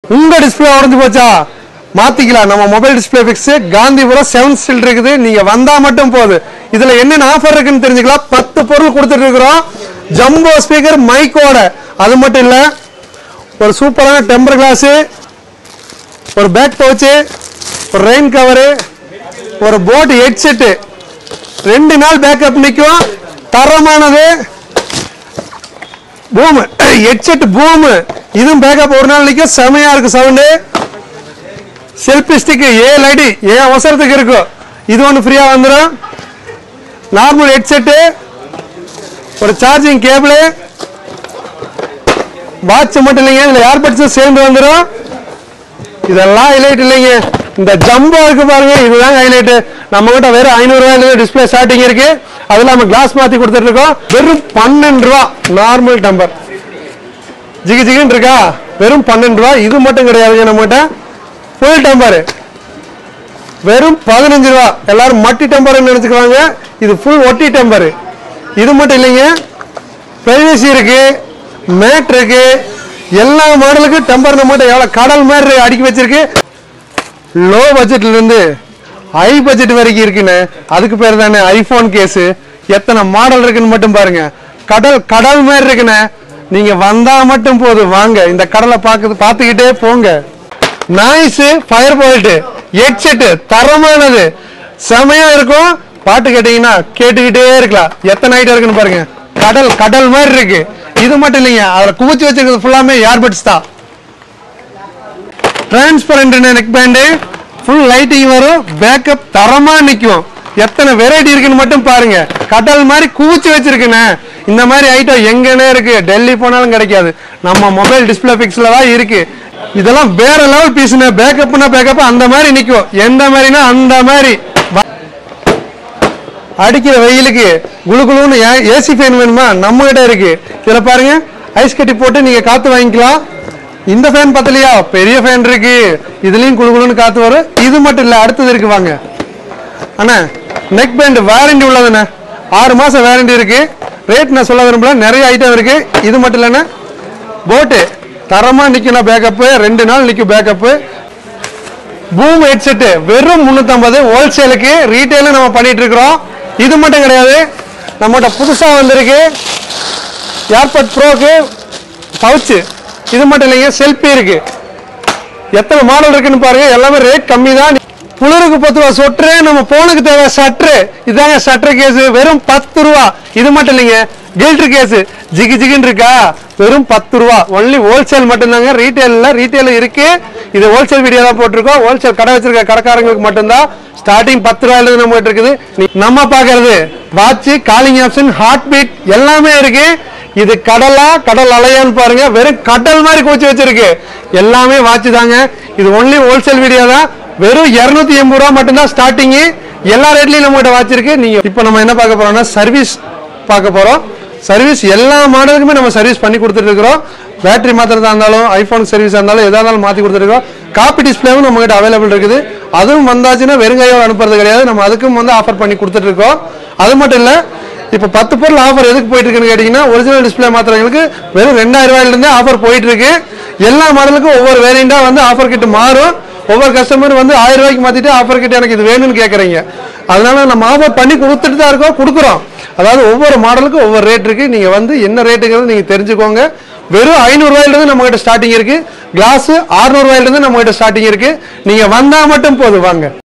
உங்க டிஸ்பிளே உடைஞ்சு போச்சா மாத்திக்கலாம். நம்ம mobile display fix Gandhipuram 7th street இருக்குது. நீங்க வந்தா மட்டும் போது. இதுல என்னென்ன ஆஃபர் இருக்குன்னு தெரிஞ்சுக்கலாம். 10 பொருள் கொடுத்துட்டு இருக்கிறோம். ஜம்போ ஸ்பீக்கர் மைக்கோட. அது மட்டும் இல்ல, ஒரு சூப்பரான டெம்பர் கிளாஸ், ஒரு பேக் பவுச், ஒரு ரெயின் கவர், ஒரு போட் ஹெட்செட், 2 நாள் பேக்கப் நிற்கும். தரமானது பூம் ஹெட்செட் பூம், இதுவும் பேக்கப் ஒரு நாள் நிற்கும். செமையா இருக்கு சவுண்டு. செல்ஃபி ஸ்டிக் 7 அடி ஏன் அவசரத்துக்கு இருக்கும். இது ஒன்று ஃப்ரீயா வந்துடும். நார்மல் ஹெட்செட்டு, ஒரு சார்ஜிங் கேபிள், வாட்ச் மட்டும் இல்லைங்க, இதுல ஏர்பட்ஸும் சேர்ந்து வந்துடும். இதெல்லாம் ஹைலைட் இல்லைங்க. இந்த ஜம்போ இருக்கு பாருங்க, இதுதான் ஹைலைட். நம்ம கிட்ட வெறும் 500 ரூபாயில டிஸ்பிளே ஸ்டார்டிங் இருக்கு. அதுல நம்ம கிளாஸ் மாத்தி கொடுத்துட்டு இருக்கோம். வெறும் 12 ரூபா நார்மல் டம்பர். ஜிகி ஜிகின்னு இருக்கா, வெறும் 12 ரூபா. இது மட்டும் கிடையாதுங்க, நம்ம கிட்ட ஃபுல் டம்பர் வெறும் 15 ரூபா. எல்லாரும் மட்டி டம்பர் நினைச்சுக்குவாங்க, இது ஃபுல் ஒட்டி டம்பர். இது மட்டும் இல்லைங்க, பிரைவசி இருக்கு, மேட் இருக்கு, எல்லா மாடலுக்கு டம்பர் நம்ம எவ்வளவு கடல் மாதிரி அடுக்கி வச்சிருக்கு. லோ பட்ஜெட்ல இருந்து ஹை பட்ஜெட் வரைக்கும் இருக்குன்னு, அதுக்கு பேர் தானே ஐபோன் கேஸ். எத்தனை மாடல் இருக்குன்னு மட்டும் பாருங்க. கடல் கடல் மாதிரி இருக்குன்னு, நீங்க வந்தா மட்டும் போதும். வாங்க, இந்த கடலை பார்த்துக்கிட்டே போங்க. நாய்ஸ், ஃபயர் பாயிண்ட், ஹெட்செட் தரமானது, செமையா இருக்கும். பாட்டு கேட்டீங்கன்னா கேட்டுக்கிட்டே இருக்கலாம். எத்தனை ஐட்டம் இருக்குன்னு பாருங்க. கடல் கடல் மாதிரி இருக்கு. இது மட்டும் இல்லைங்க, அதுல குவிச்சு வச்சிருக்கிறது ஃபுல்லாமே ஏர்பட்ஸ் தான். Transparent neck band, full lighting வரும், பேக்கப் தரமா நிற்கும். எத்தனை வெரைட்டி இருக்குன்னு மட்டும் பாருங்க. கடல் மாதிரி குவிச்சு வச்சிருக்குண்ணே. இந்த மாதிரி ஐட்டம் எங்கன்னே இருக்கு, டெல்லி போனாலும் கிடைக்காது. நம்ம மொபைல் டிஸ்பிளே பிக்ஸ்ல தான் இருக்கு. இதெல்லாம் வேற லெவல் பீஸ்னா, பேக்கப்னா பேக்கப் அந்த மாதிரி நிற்கும். எந்த மாதிரினா அந்த மாதிரி. அடிக்கிற வெயிலுக்கு குளு குளுன்னு ஏசி ஃபேன் வேணுமா, நம்ம கிட்ட இருக்கு. இதுல பாருங்க, ஐஸ் கட்டி போட்டு நீங்க காத்து வாங்கிக்கலாம். இந்த ஃபேன் பத்தலையா, பெரிய ஃபேன் இருக்கு, இதுலயும் குளு குளுன்னு காத்து வரும். இது மட்டும் இல்ல, அடுத்தது இருக்கு வாங்க. அண்ணா நெக் பேண்ட் வாரண்டி உள்ளதுண்ணே, 6 மாசம் வாரண்டி இருக்கு. ரேட் நான் சொல்ல விரும்பல, நிறைய ஐட்டம் இருக்கு. இது மட்டும் இல்லைன்னா போட்டு தரமா நிக்கணும், பேக்கப் 2 நாள் நிக்கும் பேக்கப். பூம் ஹெட்செட் வெறும் 350 ஹோல்சேலுக்கு. ரீட்டைல நம்ம பண்ணிட்டு இருக்கிறோம். இது மட்டும் கிடையாது, நம்மகிட்ட புதுசா வந்திருக்கு ஏர்பட் ப்ரோக்கு பவுச். இது மட்டும் இல்லைங்க, செல்ஃபி இருக்கு. எத்தனை மாடல் இருக்குன்னு பாருங்க. எல்லாமே ரேட் கம்மி தான். குளிருக்கு 10 ரூபா சொட்ரு, நம்ம போனுக்கு தேவை சட்ரு. இதாங்க சட்ரு கேஸ், வெறும் 10 ரூபா. இது மட்டும் இல்லைங்க, கில்டர் கேஸ் ஜிகி ஜிகின்னு இருக்கா, வெறும் 10 ரூபா. ஒன்லி ஹோல்சேல் மட்டும்தாங்க, ரீட்டைல் இருக்கு. இது ஹோல்சேல் வீடியோ தான் போட்டிருக்கோம். ஹோல்சேல் கடை வச்சிருக்க கடைக்காரங்களுக்கு மட்டும்தான். ஸ்டார்டிங் 10 ரூபாயில நம்ம கிட்ட இருக்குது. நம்ம பாக்குறது watch, calling option, heart beat எல்லாமே இருக்கு. இது கடலா கடல் அலையான்னு பாருங்க, வெறும் கடல் மாதிரி கோச்சு வச்சிருக்கு. எல்லாமே வாட்ச் தாங்க. இது ஒன்லி ஹோல்சேல் வீடியோ தான். வெறும் 280 ரூபா மட்டும்தான் ஸ்டார்டிங். எல்லா ரேட்லயும் நம்ம கிட்ட வாட்ச் இருக்கு. நீங்க இப்ப நம்ம என்ன பார்க்க போறோம்னா சர்வீஸ் பார்க்க போறோம். சர்வீஸ் எல்லா மாடலுக்குமே நம்ம சர்வீஸ் பண்ணி கொடுத்துட்டு இருக்கிறோம். பேட்டரி மாத்திரதா இருந்தாலும், ஐபோன் சர்வீஸ் இருந்தாலும், எதா இருந்தாலும் மாத்தி கொடுத்துட்டு இருக்கோம். காப்பி டிஸ்பிளேவும் நம்ம கிட்ட அவைலபிள் இருக்குது. அதுவும் வந்தாச்சுன்னா வெறுங்கையோட அனுப்புறது கிடையாது, நம்ம அதுக்கும் ஆஃபர் பண்ணி கொடுத்துட்டு இருக்கோம். அது மட்டும் இல்ல, இப்ப 10 பொருள் ஆஃபர் எதுக்கு போயிட்டு இருக்குன்னு கேட்டீங்கன்னா, ஒரிஜினல் டிஸ்பிளே மாத்திரங்களுக்கு வெறும் 2000 ரூபாயில இருந்தே ஆஃபர் போயிட்டு இருக்கு. எல்லா மாடலுக்கும் ஒவ்வொரு வேரியண்டா ஆஃபர் கிட்ட மாறும். ஒவ்வொரு கஸ்டமர் 1000 ரூபாய்க்கு மாத்திட்டு ஆஃபர் கிட்ட எனக்கு இது வேணும்னு கேட்கறீங்க. அதனால நம்ம ஆஃபர் பண்ணி கொடுத்துட்டு தான் இருக்கோம், கொடுக்குறோம். அதாவது ஒவ்வொரு மாடலுக்கும் ஒவ்வொரு ரேட் இருக்கு. நீங்க என்ன ரேட்டுங்கிறது நீங்க தெரிஞ்சுக்கோங்க. வெறும் 500 ரூபாயில இருந்து நம்ம கிட்ட ஸ்டார்டிங் இருக்கு. கிளாஸ் 600 ரூபாயில இருந்து நம்ம கிட்ட ஸ்டார்டிங் இருக்கு. நீங்க வந்தா மட்டும் போதும், வாங்க.